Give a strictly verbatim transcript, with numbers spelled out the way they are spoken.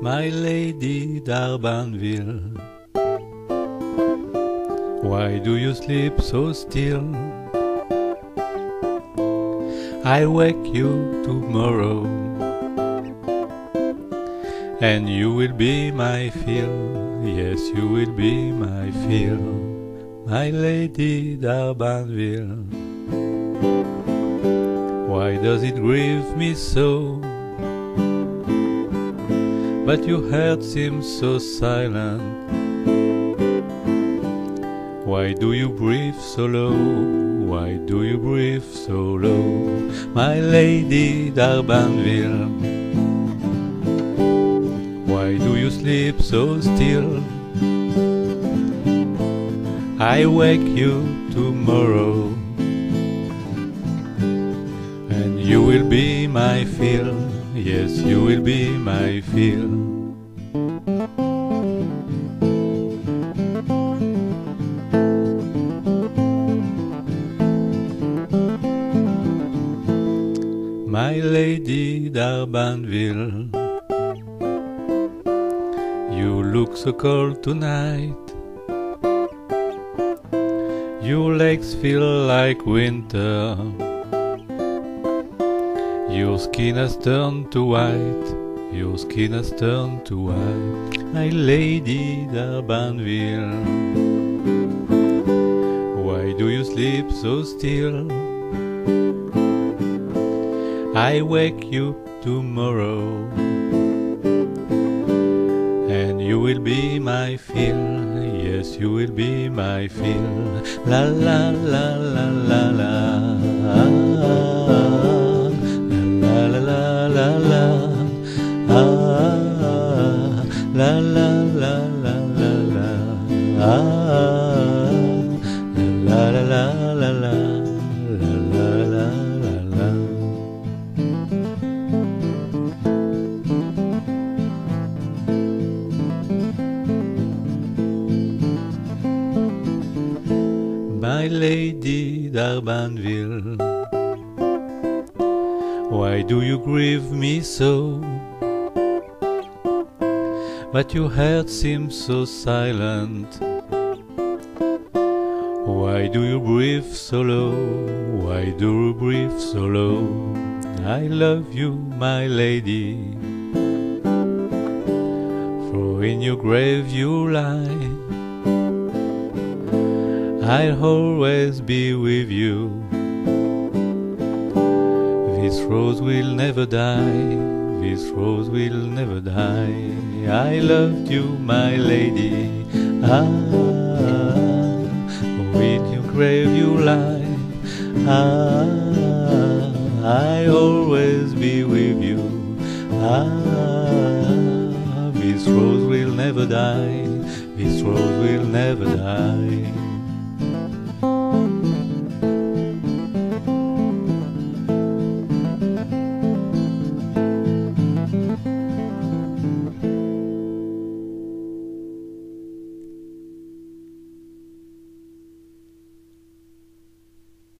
My lady d'Arbanville, why do you sleep so still? I'll wake you tomorrow, and you will be my fill. Yes, you will be my fill, my lady d'Arbanville. Why does it grieve me so? But your heart seems so silent. Why do you breathe so low? Why do you breathe so low, my lady d'Arbanville? Why do you sleep so still? I wake you tomorrow, and you will be my fill. Yes, you will be my fill. My lady d'Arbanville, you look so cold tonight. Your legs feel like winter. Your skin has turned to white. Your skin has turned to white, my lady d'Arbanville. Why do you sleep so still? I wake you tomorrow, and you will be my fill. Yes, you will be my fill. La la la la la la. La la la la la. La la la la la la. La la la la la. La la la la la. My lady d'Arbanville, why do you grieve me so? But your heart seems so silent. Why do you breathe so low? Why do you breathe so low? I love you, my lady, for in your grave you lie. I'll always be with you. This rose will never die. This rose will never die. I loved you, my lady. Ah, oh, in your grave you lie. Ah, I'll always be with you. Ah, this rose will never die. This rose will never die.